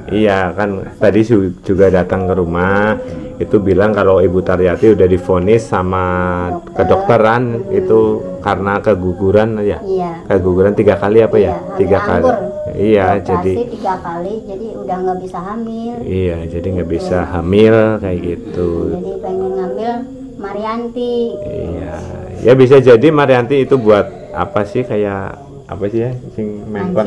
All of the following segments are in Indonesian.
Iya kan tadi juga datang ke rumah itu bilang kalau Ibu Taryati udah divonis sama kedokteran itu karena keguguran ya. Iya. Keguguran 3 kali apa ya? Iya, 3 kali. Iya, jadi 3 kali, jadi udah nggak bisa hamil. iya, jadi nggak bisa hamil kayak gitu. Jadi pengen ngambil Marianti. Iya, ya bisa jadi Marianti itu buat apa sih kayak apa sih ya sing mempon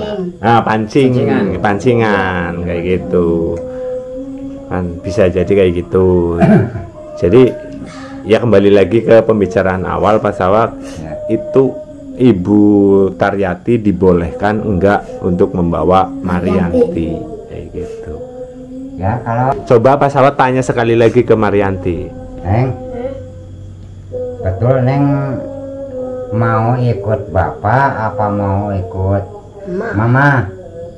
pancingan kayak gitu kan bisa jadi kayak gitu. Jadi ya kembali lagi ke pembicaraan awal Pak Sawak itu Ibu Taryati dibolehkan enggak untuk membawa Marianti kayak gitu Ya kalau coba Pak Sawak tanya sekali lagi ke Marianti. Neng, betul Neng mau ikut bapak apa mau ikut mama?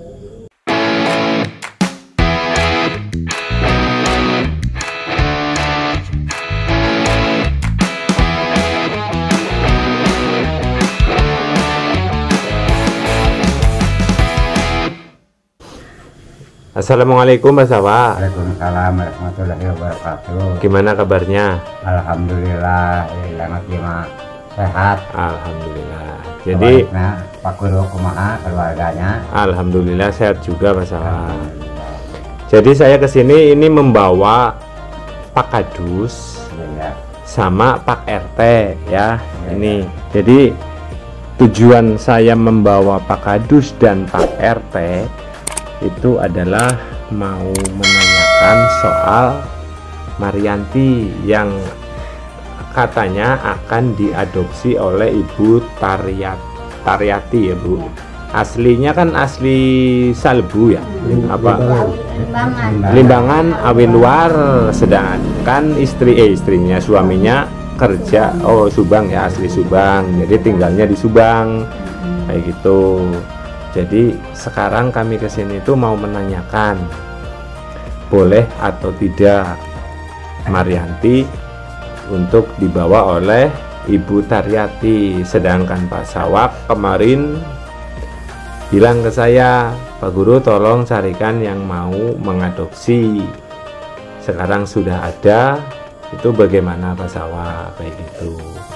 Assalamualaikum Pak Sawak. Waalaikumsalam warahmatullahi wabarakatuh. Gimana kabarnya? Alhamdulillah, selamat lima sehat. Alhamdulillah. Jadi nah, Pak Guru kumaha keluarganya? alhamdulillah sehat juga Pak Sawak. Jadi saya kesini ini membawa Pak Kadus Ya, sama Pak RT ya. Ini. Jadi tujuan saya membawa Pak Kadus dan Pak RT itu adalah mau menanyakan soal Marianti yang katanya akan diadopsi oleh Ibu Taryati ya Bu. Aslinya kan asli Salbu ya, apa Limbangan Awi Luar, sedangkan istrinya suaminya kerja Subang ya, asli Subang, jadi tinggalnya di Subang kayak gitu. Jadi sekarang kami kesini tuh mau menanyakan boleh atau tidak Marianti untuk dibawa oleh Ibu Taryati, sedangkan Pak Sawak kemarin bilang ke saya, Pak Guru tolong carikan yang mau mengadopsi. Sekarang sudah ada, itu bagaimana Pak Sawak kayak gitu?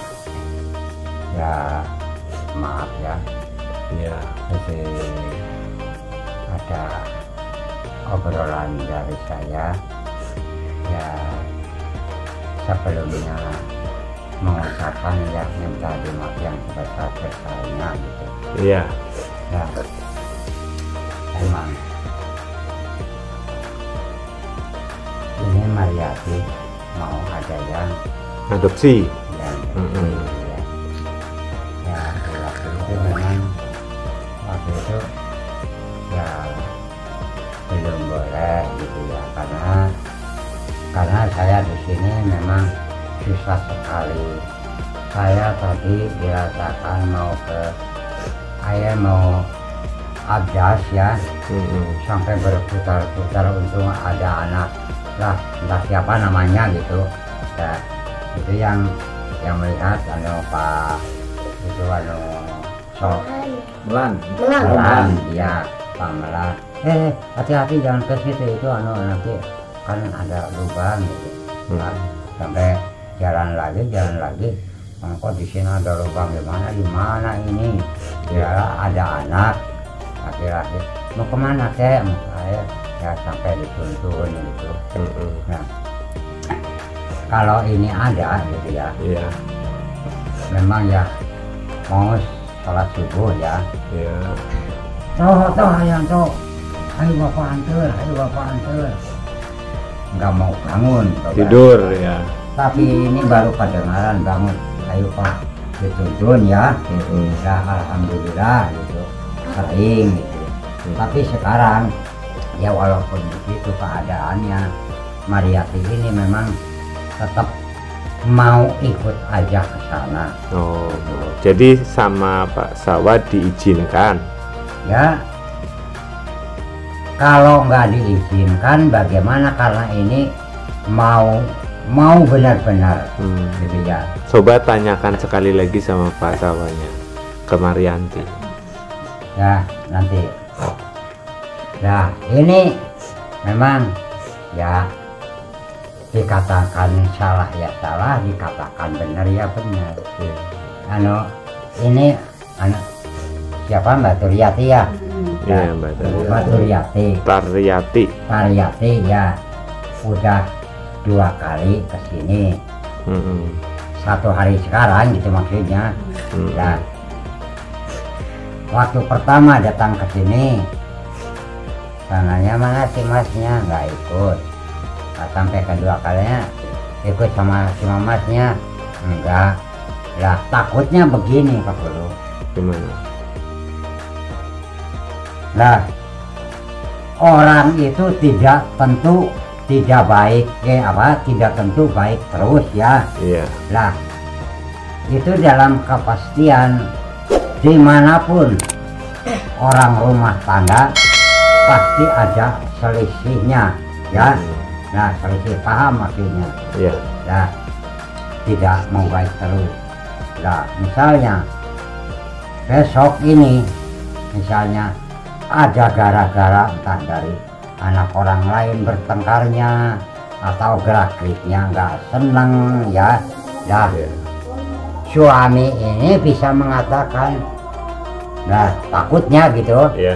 ya maaf ya. Ya, Jadi ada obrolan dari saya ya, sebelumnya mengucapkan ya minta maaf yang sebesar-besarnya gitu iya, ya. Emang ini Mariati mau ada yang adopsi. ya, Mm-mm. ya waktu itu memang waktu itu ya belum boleh gitu ya, karena saya di sini memang susah sekali. Saya tadi dirasakan mau ke mau abdas ya, sampai berputar-putar, untung ada anak lah entah siapa namanya gitu ya, itu yang melihat Pak itu Melan. ya Pak Melan, hati-hati jangan ke situ, itu nanti kan ada lubang gitu. Sampai jalan lagi kok di sini ada lubang, di mana ini ya, ada anak laki-laki mau kemana teh, mau saya ya, sampai dituntun gitu. Nah kalau ini ada gitu ya, Iya. memang ya mau sholat subuh ya, Iya. toh yang ayo bapak antar, nggak mau bangun Tidur ya. tapi ini baru kedengaran bangun, ayo Pak dituntun ya. Ya alhamdulillah gitu, sering gitu. Tapi sekarang ya walaupun begitu keadaannya, Mariati ini memang tetap mau ikut aja ke sana. Oh, jadi sama Pak Sawak diizinkan. Ya kalau nggak diizinkan bagaimana, karena ini mau benar-benar gitu ya. Coba tanyakan sekali lagi sama Pak Sawaknya ke Marianti. Ya nanti. Nah ini memang ya dikatakan salah ya salah, dikatakan benar ya benar. Ini siapa Mbak Turyati ya? Iya, Mbak Turyati. Taryati ya, udah 2 kali kesini. Satu hari sekarang gitu maksudnya. Nah, waktu pertama datang ke sini, tangannya mana si masnya nggak ikut. Sampai kedua kalinya ikut sama si masnya enggak. Lah takutnya begini Pak Guru. Gimana? Nah, orang itu tidak tentu tidak baik, tidak tentu baik terus ya. Iya. Lah, itu dalam kepastian dimanapun orang rumah tangga pasti ada selisihnya ya. Nah, selisih paham maksudnya. Iya. Nah, tidak mau baik terus. Nah, misalnya besok ini misalnya ada gara-gara entah dari anak orang lain bertengkarnya atau gerak-geriknya nggak seneng ya. Nah, suami ini bisa mengatakan, nah takutnya gitu. Iya.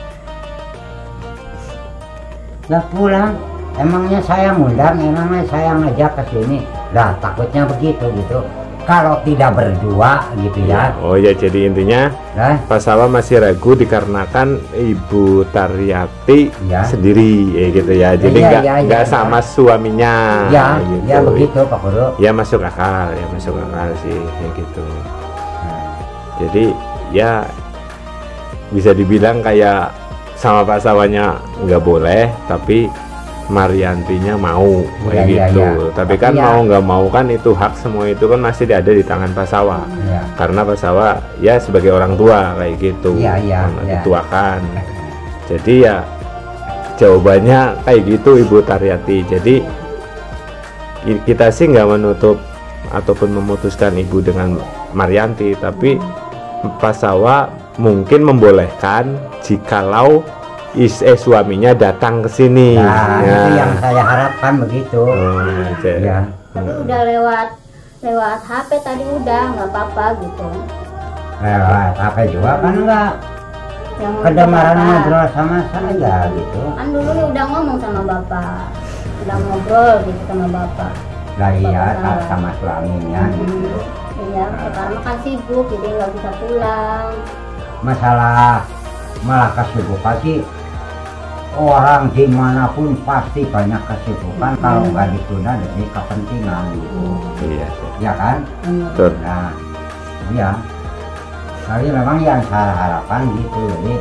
Lah pulang, emangnya saya ngundang, emangnya saya ngajak ke sini. Lah takutnya begitu gitu. Kalau tidak berdua gitu ya. Oh ya, jadi intinya Pak Sawa masih ragu dikarenakan Ibu Taryati sendiri ya gitu ya. Jadi nggak sama suaminya. Ya, gitu. Ya begitu Pak Guru. Ya masuk akal sih ya gitu. Jadi ya bisa dibilang kayak sama Pak Sawanya nggak boleh, tapi Mariantinya mau kayak gitu. Tapi kan mau nggak mau kan itu hak semua itu kan masih ada di tangan Pak Sawa. Karena Pak Sawa ya sebagai orang tua kayak gitu, dituakan. Jadi ya jawabannya kayak gitu Ibu Taryati. Jadi kita sih nggak menutup ataupun memutuskan Ibu dengan Marianti, tapi Pak Sawa mungkin membolehkan jikalau suaminya datang ke sini. Nah, itu yang saya harapkan begitu. Ya. Tapi udah lewat HP tadi udah nggak apa-apa gitu. Lewat HP juga kan enggak. Kedengaran ngobrol sama saya gitu. Kan dulu udah ngomong sama bapak, udah ngobrol gitu sama bapak. Lah iya, sama suaminya. Iya, sekarang kan sibuk jadi nggak bisa pulang. Masalah malah kesibukan sih, orang dimanapun pasti banyak kesibukan. Kalau nggak ditunda jadi kepentingan gitu. Iya, ya kan? Betul. Nah, iya. Tapi memang yang saya harapkan gitu, jadi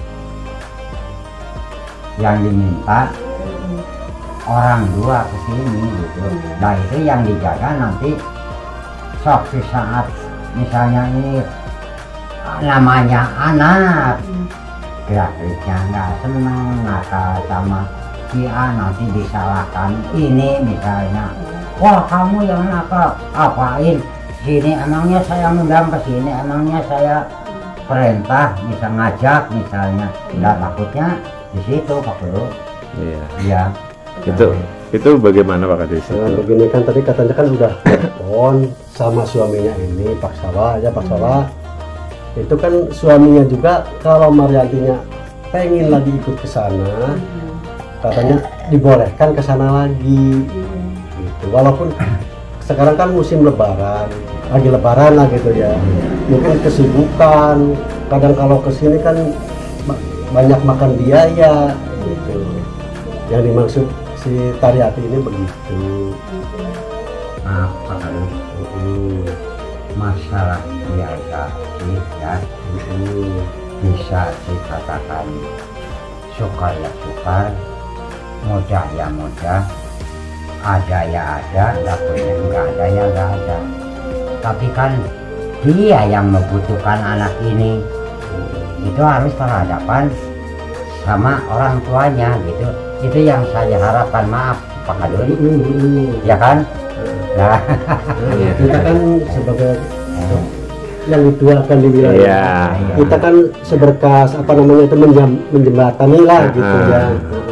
yang diminta orang dua kesini gitu. Nah itu yang dijaga nanti suatu saat misalnya ini namanya anak gerak-geriknya nggak seneng, nakal sama si A, nanti disalahkan ini misalnya, wah kamu yang nakal apain sini, emangnya saya ngundang ke sini, emangnya saya perintah bisa ngajak misalnya. Nggak takutnya di situ Pak Guru. Iya. Iya. Itu bagaimana Pak Kades? Nah, begini kan tadi katanya kan udah telepon sama suaminya ini Pak Sawa ya, Pak Sawa itu kan suaminya juga kalau Mariantinya pengen lagi ikut ke sana katanya dibolehkan ke sana lagi gitu. Walaupun sekarang kan musim lebaran, lagi lebaran lah gitu ya, mungkin kesibukan, kadang kalau kesini kan banyak makan biaya gitu. Yang dimaksud si Taryati ini begitu. Maaf Pak Guru, masalah biasa sih ya, bisa dikatakan sukar ya sukar, mudah ya mudah, ada ya ada, nggak ada ya nggak ada. Tapi kan dia yang membutuhkan anak ini, itu harus berhadapan sama orang tuanya gitu. Itu yang saya harapkan. Maaf Pak Kadun, ya kan? Nah, kita kan sebagai yang dituakan di wilayah, kita kan seberkas apa namanya itu menjembatani lah gitu ya.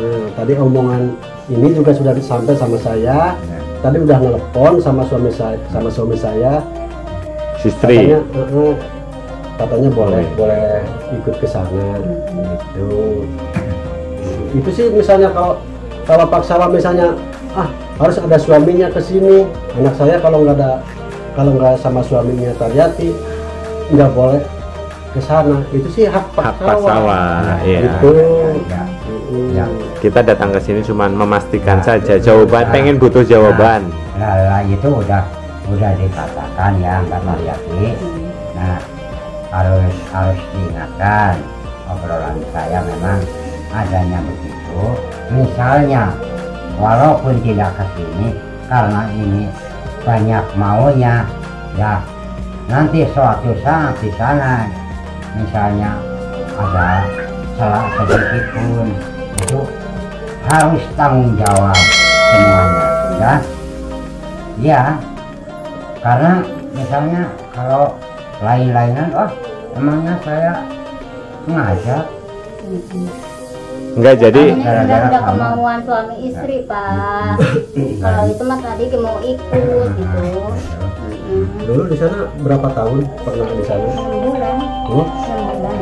Tadi omongan ini juga sudah sampai sama saya. Tadi udah nelpon sama suami saya. Istri. Katanya boleh ikut ke sana. Gitu. Itu sih misalnya kalau Pak Sawa misalnya harus ada suaminya ke sini. Anak saya kalau nggak sama suaminya Taryati nggak boleh ke sana. Itu sih hak Pak Sawa. Iya. Gitu. Ya. Kita datang ke sini cuma memastikan saja jawaban, pengen butuh jawaban. Nah, itu udah dikatakan ya Mbak Taryati. Nah, harus diingatkan obrolan saya memang adanya begitu. Misalnya walaupun tidak ke sini karena ini banyak maunya, ya nanti suatu saat di sana misalnya ada salah sedikit pun itu harus tanggung jawab semuanya, ya karena misalnya kalau lain-lainan, emangnya saya ngajak. Enggak, jadi udah kemauan suami istri Pak. Kalau itu mas tadi mau ikut gitu. Dulu di sana berapa tahun pernah di sana? 6 bulan. 6 bulan.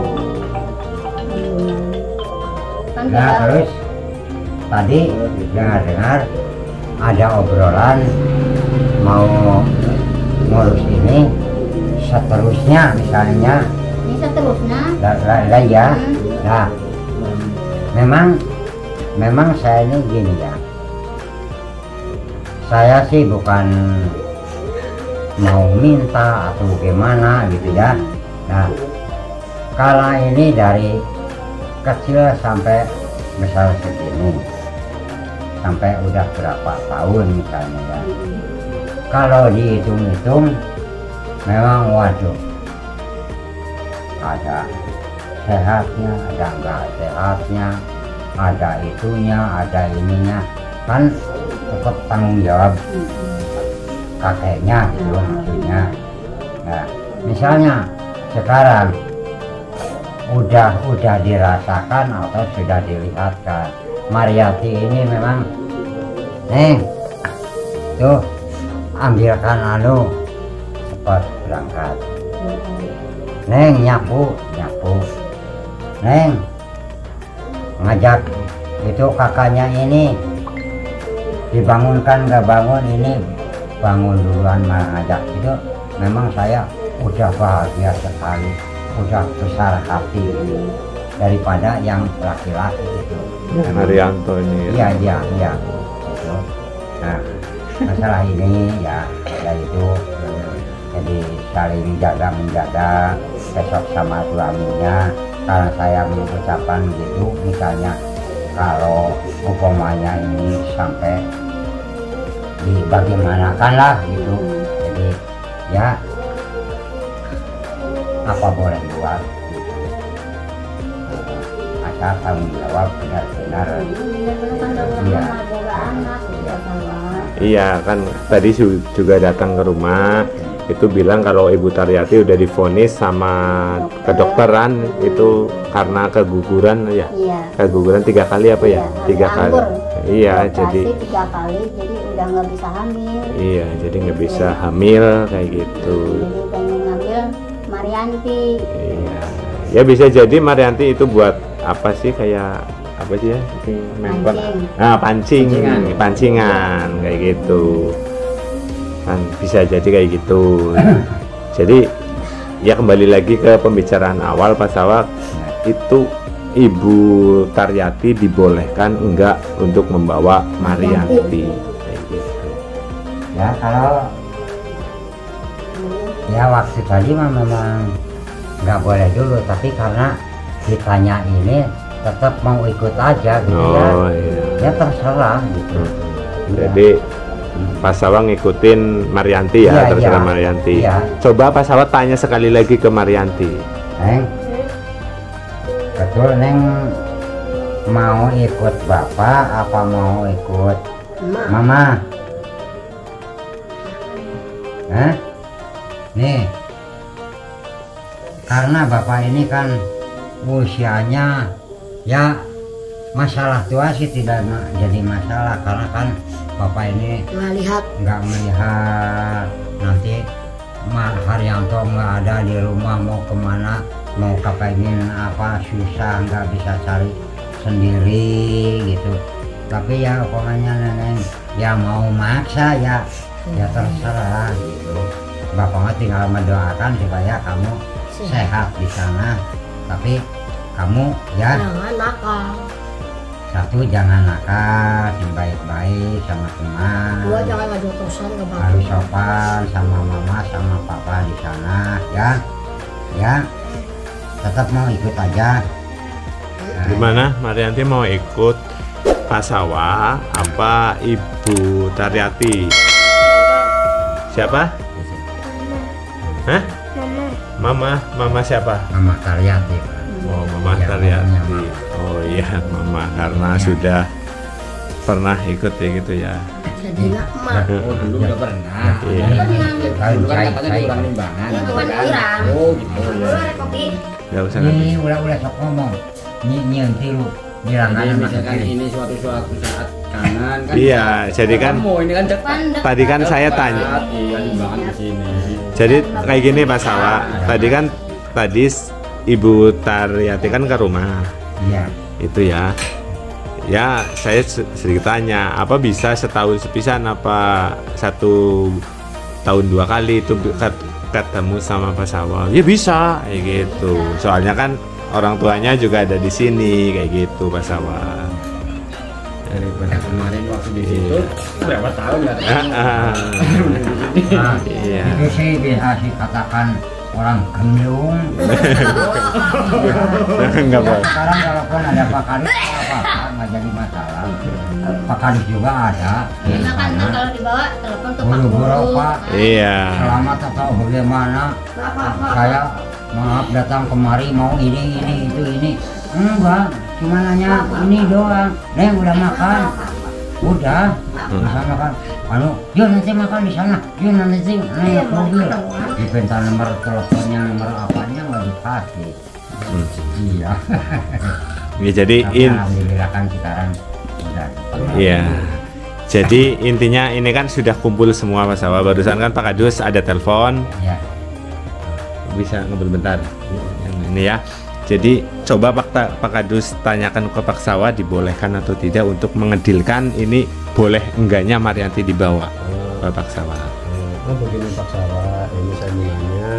Nah terus tadi dengar ada obrolan mau ngurus ini seterusnya misalnya. Ini seterusnya. Lah ya. Nah memang saya ini gini ya, saya sih bukan mau minta atau gimana gitu ya. Nah kala ini dari kecil sampai besar segini, sampai udah berapa tahun misalnya ya, kalau dihitung-hitung memang waduh, ada sehatnya, ada enggak sehatnya, ada itunya, ada ininya, kan tetap tanggung jawab kakeknya gitu maksudnya. Nah misalnya sekarang udah dirasakan atau sudah dilihatkan Maryati ini memang tuh ambilkan cepat berangkat, nyapu, ngajak itu kakaknya ini dibangunkan nggak bangun, ini bangun duluan ngajak. Itu memang saya udah bahagia sekali, udah besar hati ini daripada yang laki-laki itu. Marianto ini. Iya itu. Nah masalah ini ya itu jadi saling menjaga besok sama suaminya. Karena saya mengucapkan gitu, misalnya kalau umpamanya ini sampai dibagaimanakan lah gitu, jadi ya apa boleh buat gitu. Asal tanggung jawab benar-benar. Iya kan tadi juga datang ke rumah itu bilang kalau Ibu Taryati udah divonis sama kedokteran itu karena keguguran ya. Iya. Keguguran 3 kali apa ya? 3 kali. Iya, jadi 3 kali jadi udah nggak bisa hamil. Iya, jadi nggak bisa hamil kayak gitu. Jadi pengen ngambil Maryanti. Iya. Ya bisa jadi Maryanti itu buat apa sih, kayak apa sih ya? Pancingan kayak gitu. Kan bisa jadi kayak gitu. Jadi ya kembali lagi ke pembicaraan awal Pak Sawa, itu Ibu Taryati dibolehkan enggak untuk membawa Maryanti kayak gitu. Ya kalau ya waktu tadi memang nggak boleh dulu, tapi karena ditanya ini tetap mau ikut aja gitu ya. Iya. Ya terserah gitu. Jadi Pak Sawa ngikutin Maryanti ya, terserah Maryanti. Iya. Coba Pak Sawa tanya sekali lagi ke Maryanti. Neng, betul Neng mau ikut Bapak apa mau ikut Mama? Nih, karena Bapak ini kan usianya ya masalah tua sih tidak jadi masalah karena kan bapak ini nggak melihat nanti Haryanto nggak ada di rumah, mau kemana, mau kepengin apa susah nggak bisa cari sendiri gitu. Tapi ya pokoknya nenek ya mau maksa ya terserah gitu. Bapak tinggal mendoakan supaya kamu sehat di sana, tapi kamu ya jangan nakal. Satu, jangan nakal, baik-baik sama teman. Dua, jangan ngadu tosan ke bapak. Harus sopan sama mama sama papa di sana ya. Ya. Tetap mau ikut aja. Gimana Maryanti mau ikut Pasawa apa Ibu Taryati? Siapa? Hah? Mama siapa? Mama Taryati. Oh, Mama Ya, Taryati. mamanya Oh iya, Mama karena Ya. sudah pernah ikut ya gitu ya. Jadi emak. Oh dulu udah pernah. Iya. Dulu kan katanya kurang nimbangan. Ya, bukan kurang. Oh gitu Dulu ya. ada kopi. Gak usah Ini udah sok ngomong. Ini tilu Jadi dilangganan misalkan ini suatu saat kanan kan. Iya, jadi kan kamu ini kan dekat. Pandek. tadi kan saya Dekat, tanya. Iya nimbangan ke sini. Jadi kayak gini Pak Sawa. Tadi Ibu Taryati kan ke rumah. Iya. Itu ya. Ya, saya sedikit tanya, apa bisa setahun sepisan apa 1 tahun 2 kali itu ketemu sama Pak Sawa? Ya bisa, kayak gitu. Soalnya kan orang tuanya juga ada di sini, kayak gitu Pak Sawa. Daripada kemarin waktu di situ berapa tahun nggak ketemu. Nah, Iya. itu sih bisa katakan orang gendung. Enggak Pak. Sekarang kalaupun ada Pak Kadis apa-apa nggak jadi masalah. Pak Kadis juga ada di Makan sana. kalau dibawa telepon ke Pak Buru-buru Guru. Pak, Iya. selamat atau bagaimana? Saya maaf datang kemari mau ini itu. Enggak, cuma nanya ini doang. Neng udah makan? Udah. Bisa makan. Yuk nanti makan di sana. Yuk nanti naik mobil. Diminta nomor teleponnya, nomor apanya nggak dikasih. Iya. Ya, jadi Tapi alhamdulillah kan sekarang udah. Iya. Jadi intinya ini kan sudah kumpul semua Pak Sawa. Barusan kan Pak Kadus ada telepon. Ya. Bisa ngobrol bentar. Yang ini ya. Jadi coba Pak Kadus tanyakan ke Pak Sawa dibolehkan atau tidak untuk mengedilkan ini boleh enggaknya Maryanti dibawa ke Pak Sawa. Begini Pak Sawa, ini saya mau nanya,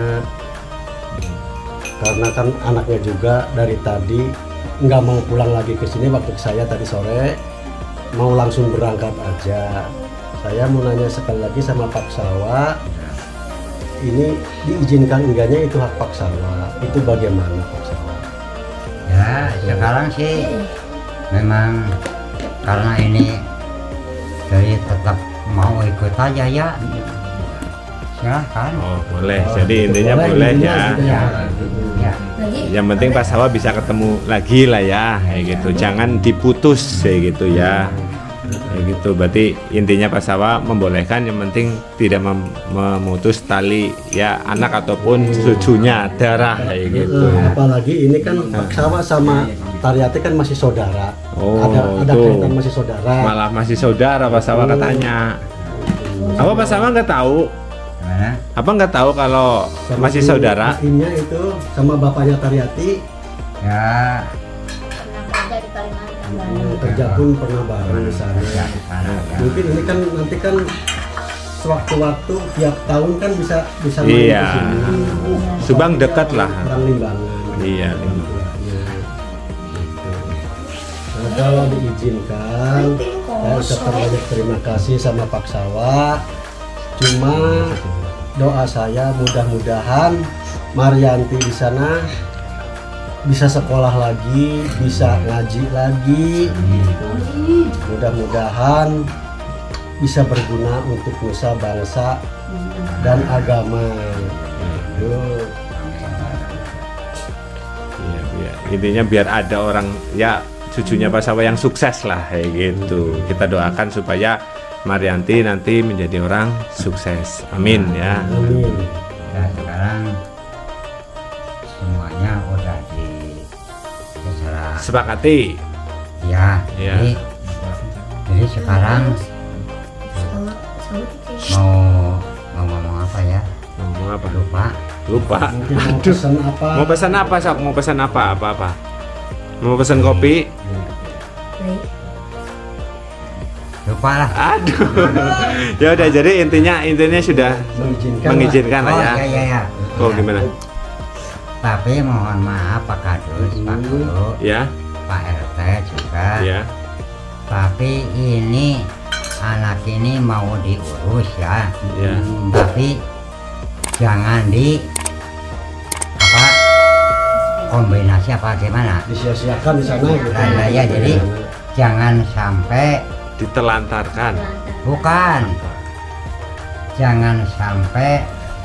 karena kan anaknya juga dari tadi nggak mau pulang lagi ke sini, waktu saya tadi sore mau langsung berangkat aja. Saya mau nanya sekali lagi sama Pak Sawa, ini diizinkan enggaknya itu hak Pak Sawa, itu bagaimana Pak Sawa? Ya, sekarang sih memang karena ini jadi tetap mau ikut aja ya. Silahkan. Oh boleh. Jadi intinya boleh intinya ya. gitu Ya, ya. Lagi Yang penting Pak Sawa bisa ketemu lagi lah ya, kayak gitu. Jangan diputus kayak gitu ya. Kayak gitu. Berarti intinya Pak Sawa membolehkan, yang penting tidak memutus tali ya anak ataupun cucunya darah kayak gitu. Apalagi ini kan Pak Sawa sama Taryati kan masih saudara. Oh, ada tuh. kaitan masih saudara. Malah masih saudara Pak Sawa katanya. Apa Pak Sawa nggak tahu? Gimana? Apa nggak tahu kalau Sama masih si saudara? Ibunya itu sama bapaknya Taryati Ya, pernah kerja di Kalimantan. kerja pun pernah bareng di sana. ya di sana ya. Mungkin ini kan nanti kan sewaktu-waktu tiap tahun kan bisa main Iya. ke sini. Subang dekat lah. Orang Limbangan. Iya. Nah, kalau diizinkan, saya ucapkan banyak terima kasih sama Pak Sawa. Cuma doa saya mudah-mudahan Maryanti di sana bisa sekolah lagi, bisa ngaji lagi. Mudah-mudahan bisa berguna untuk nusa bangsa dan agama. Yuk. Iya, iya. Intinya biar ada orang ya cucunya Pak Sawa yang sukses lah kayak gitu. Kita doakan supaya Maryanti nanti menjadi orang sukses. Amin ya. Amin. Ya, sekarang semuanya udah secara Sepakati. Ya, Ya. jadi sekarang mau ngomong apa ya? Ngomong apa? Lupa. Mungkin mau pesan apa? Mau pesan apa, Sok? Mau pesan apa? Apa? Mau pesan kopi? Lupa lah. Aduh. Ya udah, jadi intinya sudah mengizinkan lah ya. Ya. Oh, gimana? Tapi mohon maaf Pak Kadus, Pak Guru, Ya, Pak RT juga. ya. Tapi ini anak ini mau diurus ya. Ya. Tapi jangan kombinasi apa gimana? Disia-siakan di sana gitu. Nah, ya jadi jangan sampai Ditelantarkan. bukan. Jangan sampai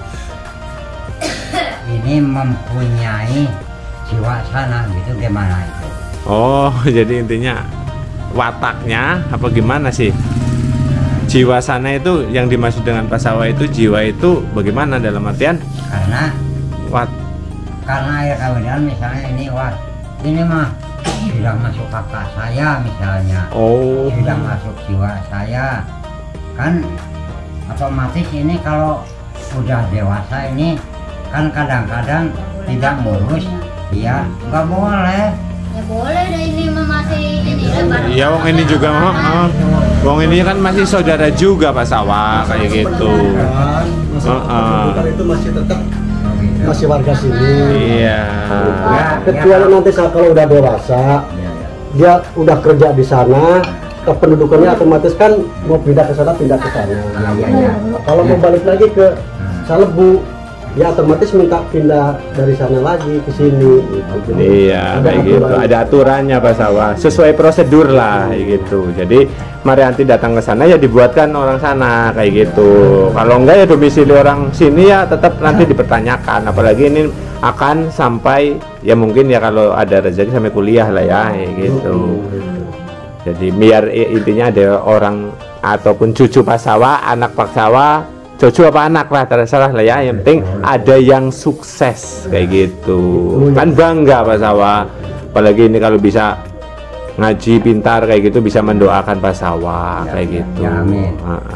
ini mempunyai jiwa sana gitu gimana itu? Oh, jadi intinya wataknya apa gimana sih? Jiwa sana itu yang dimaksud dengan pasawa itu, jiwa itu bagaimana dalam artian Karena wat air kemudian misalnya ini mah sudah masuk kakak saya misalnya, oh, sudah masuk jiwa saya, kan otomatis ini kalau udah dewasa ini kan kadang-kadang tidak ngurus, ya nggak boleh. Ya boleh deh, ini masih ini lah bareng. iya wong ini juga wong ini kan masih saudara juga pasawa kayak gitu. Bukan itu masih tetap masih warga sini. Iya. Kecuali nanti kalau udah dewasa, dia udah kerja di sana, kependudukannya otomatis kan mau pindah ke sana, pindah ke sana. Kalau mau balik lagi ke Salebu, ya otomatis minta pindah dari sana lagi ke sini. Iya, kayak gitu. Ada aturannya pasawa, sesuai prosedur lah kayak gitu. Jadi Marianti datang ke sana ya dibuatkan orang sana kayak gitu. Kalau enggak ya domisili orang sini ya tetap nanti dipertanyakan. Apalagi ini akan sampai ya mungkin ya kalau ada rezeki sampai kuliah lah ya kayak gitu. Jadi biar intinya ada orang ataupun cucu pasawa, anak pasawa, cucu apa anak lah terserah lah ya. Yang penting ada yang sukses kayak gitu. Kan bangga pasawa. Apalagi ini kalau bisa ngaji pintar kayak gitu bisa mendoakan pasawa kayak gitu. Ya, amin.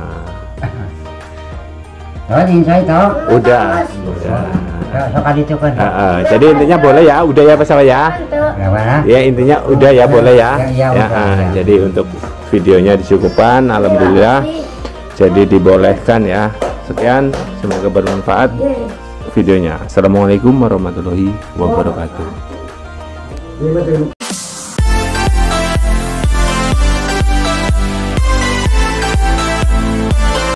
Oh, saya tahu. Udah. Sok itu kan. Jadi intinya boleh ya, udah ya pasawa ya. Gimana? Ya intinya udah ya boleh ya. Ya, udah. Jadi untuk videonya dicukupkan, alhamdulillah. Jadi dibolehkan ya. Sekian, semoga bermanfaat videonya. Assalamualaikum warahmatullahi wabarakatuh.